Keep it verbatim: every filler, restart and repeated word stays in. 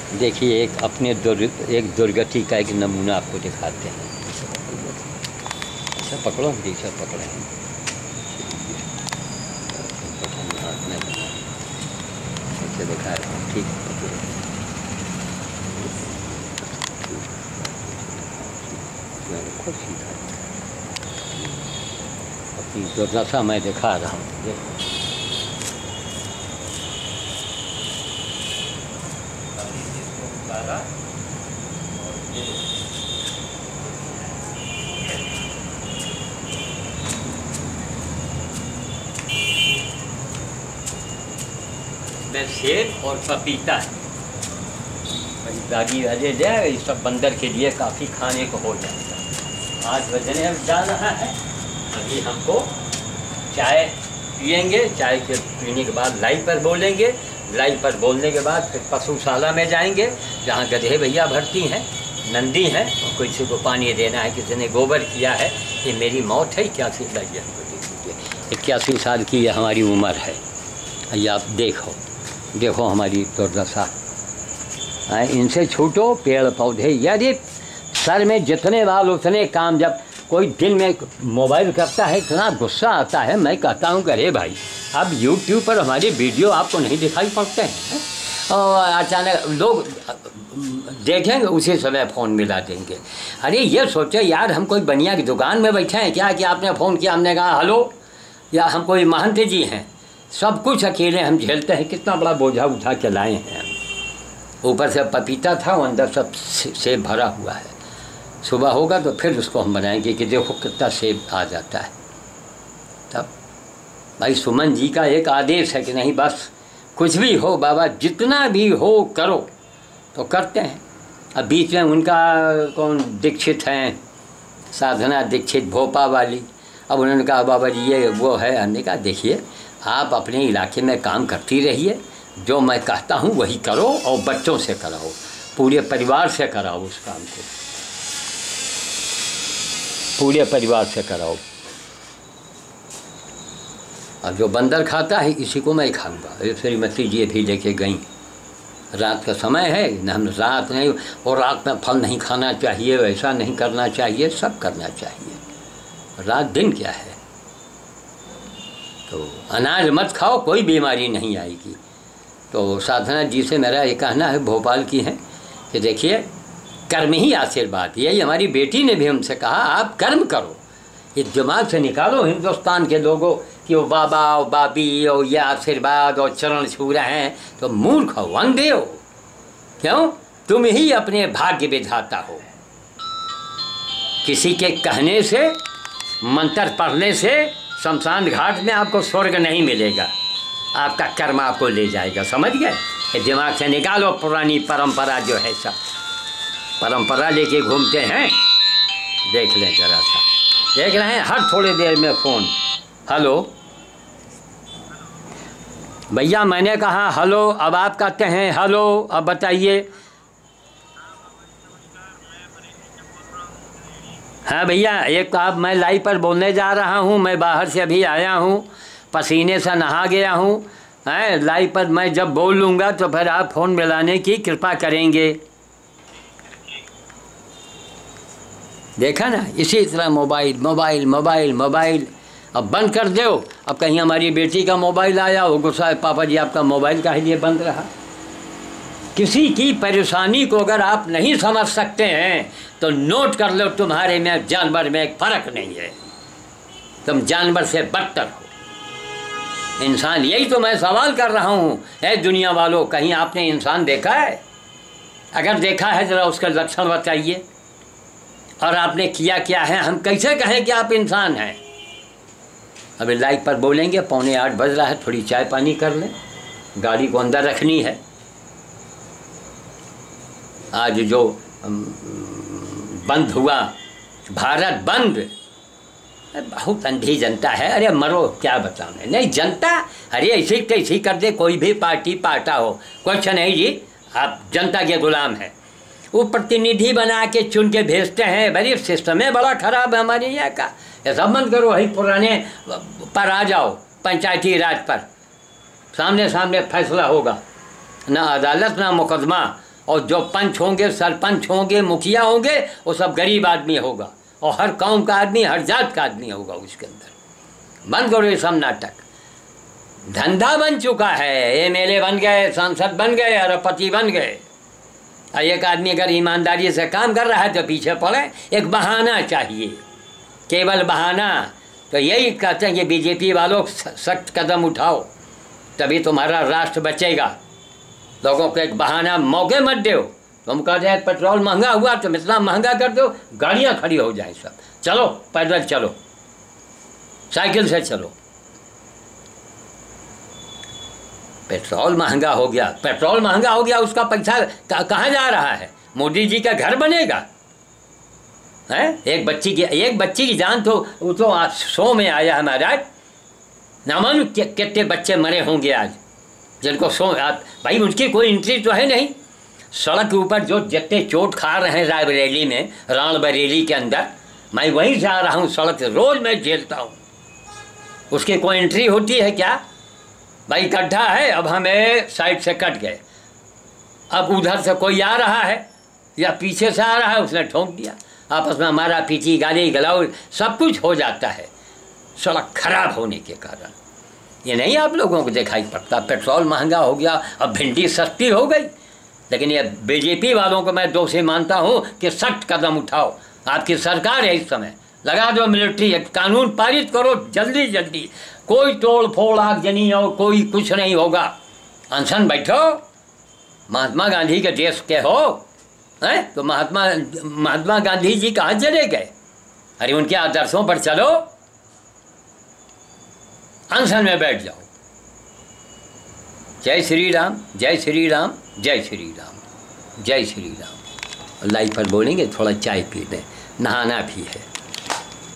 देखिए एक अपने दुर्ग एक दुर्गति का एक नमूना आपको दिखाते हैं। अच्छा पकड़ो, जैसा पकड़े हैं हाथ में ऐसे दिखा रहे हैं, ठीक सीधा अपनी दुर्दशा मैं दिखा रहा हूँ। देखो सेब और पपीता है। दादी अजय जाए इस सब बंदर के लिए काफ़ी खाने को हो जाता है। आज बजने अब जा रहा है, अभी हमको चाय पियेंगे, चाय के पीने के बाद लाई पर बोलेंगे, लाई पर बोलने के बाद फिर पशुशाला में जाएंगे जहाँ गधे भैया भरती हैं, नंदी हैं, और किसी को पानी देना है, किसी ने गोबर किया है। ये मेरी मौत है, इक्यासी लाइए हमको देख लीजिए, इक्यासी साल की ये हमारी उम्र है। ये आप देखो देखो हमारी दुर्दशा। इनसे छूटो, पेड़ पौधे यदि सर में जितने बाल उतने काम। जब कोई दिन में मोबाइल करता है इतना गुस्सा आता है, मैं कहता हूँ कि अरे भाई अब यूट्यूब पर हमारी वीडियो आपको नहीं दिखाई पड़ते हैं, और अचानक लोग देखेंगे उसी समय फ़ोन मिला देंगे। अरे ये सोचो यार, हम कोई बनिया की दुकान में बैठे हैं क्या कि आपने फ़ोन किया, हमने कहा हेलो, या हम कोई महंत जी हैं? सब कुछ अकेले हम झेलते हैं, कितना बड़ा बोझा उठा के लाए हैं। ऊपर से पपीता था, वो अंदर सब सेब भरा हुआ है। सुबह होगा तो फिर उसको हम बनाएंगे कि देखो कितना सेब आ जाता है। तब भाई सुमन जी का एक आदेश है कि नहीं बस कुछ भी हो बाबा, जितना भी हो करो, तो करते हैं। अब बीच में उनका कौन दीक्षित हैं, साधना दीक्षित भोपा वाली, अब उन्होंने कहा बाबा जी ये वो है। हमने कहा देखिए आप अपने इलाके में काम करती रहिए, जो मैं कहता हूँ वही करो, और बच्चों से कराओ, पूरे परिवार से कराओ उस काम को, पूरे परिवार से कराओ। अब जो बंदर खाता है इसी को मैं खाऊंगा। श्रीमती जी भी लेके गई, रात का समय है न, हम रात नहीं, और रात में फल नहीं खाना चाहिए, वैसा नहीं करना चाहिए, सब करना चाहिए। रात दिन क्या है, तो अनाज मत खाओ, कोई बीमारी नहीं आएगी। तो साधना जी से मेरा ये कहना है, भोपाल की हैं, कि देखिए कर्म ही आशीर्वाद। यही हमारी बेटी ने भी हमसे कहा आप कर्म करो, ये दिमाग से निकालो हिंदुस्तान के लोगों कि वो बाबा और बाबी और ये आशीर्वाद और चरण छू रहे हैं, तो मूर्ख हो, अंधे हो। क्यों? तुम ही अपने भाग्य विधाता हो। किसी के कहने से, मंत्र पढ़ने से शमशान घाट में आपको स्वर्ग नहीं मिलेगा, आपका कर्म आपको ले जाएगा। समझ गए? दिमाग से निकालो पुरानी परंपरा जो है, सब परंपरा लेके घूमते हैं। देख लें जरा सा, देख रहे हैं हर थोड़ी देर में फ़ोन, हेलो भैया, मैंने कहा हेलो, अब आप कहते हैं हेलो, अब बताइए। हाँ भैया, एक आप मैं लाइव पर बोलने जा रहा हूँ, मैं बाहर से अभी आया हूँ, पसीने से नहा गया हूँ। हैं लाइव पर मैं जब बोल लूँगा तो फिर आप फ़ोन मिलाने की कृपा करेंगे। देखा ना, इसी तरह मोबाइल मोबाइल मोबाइल मोबाइल अब बंद कर दो। अब कहीं हमारी बेटी का मोबाइल आया हो, गुस्सा है, पापा जी आपका मोबाइल काहे लिए बंद रहा? किसी की परेशानी को अगर आप नहीं समझ सकते हैं तो नोट कर लो, तुम्हारे में जानवर में एक फ़र्क नहीं है, तुम जानवर से बदतर हो। इंसान, यही तो मैं सवाल कर रहा हूँ। है दुनिया वालों, कहीं आपने इंसान देखा है? अगर देखा है ज़रा उसका लक्षण बताइए, और आपने किया क्या है? हम कैसे कहें कि आप इंसान हैं? अभी लाइव पर बोलेंगे, पौने आठ बज रहा है, थोड़ी चाय पानी कर लें, गाड़ी को अंदर रखनी है। आज जो बंद हुआ, भारत बंद, बहुत अंधी जनता है। अरे मरो, क्या बताऊँ, नहीं जनता, अरे ऐसी कैसी कर दे, कोई भी पार्टी पाटा हो, कुछ नहीं जी, आप जनता के गुलाम हैं। वो प्रतिनिधि बना के चुन के भेजते हैं। भाई सिस्टम है बड़ा ख़राब है हमारे यहाँ का। ये सब बंद करो, वही पुराने पर आ जाओ, पंचायती राज पर, सामने सामने फैसला होगा, ना अदालत ना मुकदमा, और जो पंच होंगे, सरपंच होंगे, मुखिया होंगे, वो सब गरीब आदमी होगा और हर कौम का आदमी, हर जात का आदमी होगा उसके अंदर। बंद करो ये सब नाटक, धंधा बन चुका है। एम एल ए बन गए, सांसद बन गए, अरबपति बन गए। और एक आदमी अगर ईमानदारी से काम कर रहा है तो पीछे पड़े, एक बहाना चाहिए, केवल बहाना। तो यही कहते हैं कि बीजेपी वालों सख्त कदम उठाओ, तभी तुम्हारा राष्ट्र बचेगा। लोगों को एक बहाना, मौके मत दो। तुम कह रहे पेट्रोल महंगा हुआ तो इतना महंगा कर दो, गाड़ियाँ खड़ी हो जाए सब। चलो पैदल चलो, साइकिल से चलो। पेट्रोल महंगा हो गया, पेट्रोल महंगा हो गया, उसका पैसा कहाँ जा रहा है? मोदी जी का घर बनेगा है? एक बच्ची की एक बच्ची की जान तो वो तो आज शो में आया है महाराज, ना मालूम कितने बच्चे मरे होंगे आज, जिनको शो भाई उनकी कोई एंट्री तो है नहीं। सड़क के ऊपर जो जितने चोट खा रहे हैं रायबरेली में, रायबरेली के अंदर, मैं वहीं जा रहा हूँ सड़क से, रोज़ मैं झेलता हूँ। उसकी कोई एंट्री होती है क्या? भाई गड्ढा है, अब हमें साइड से कट गए, अब उधर से कोई आ रहा है या पीछे से आ रहा है, उसने ठोक दिया, आपस में हमारा पीछी, गाली गलौज सब कुछ हो जाता है सड़क खराब होने के कारण। ये नहीं आप लोगों को दिखाई पड़ता? पेट्रोल महंगा हो गया, अब भिंडी सस्ती हो गई। लेकिन ये बीजेपी वालों को मैं दोषी मानता हूँ कि सख्त कदम उठाओ। आपकी सरकार है इस समय, लगा दो मिलिट्री एक्ट, कानून पारित करो जल्दी जल्दी। कोई तोड़ फोड़ आगजनी और कोई कुछ नहीं होगा। अनशन बैठो, महात्मा गांधी के देश के हो हैं तो महात्मा महात्मा गांधी जी कहाँ चले गए? अरे उनके आदर्शों पर चलो, अनशन में बैठ जाओ। जय श्री राम, जय श्री राम, जय श्री राम, जय श्री राम। लाइव पर बोलेंगे, थोड़ा चाय पी लें, नहाना भी है।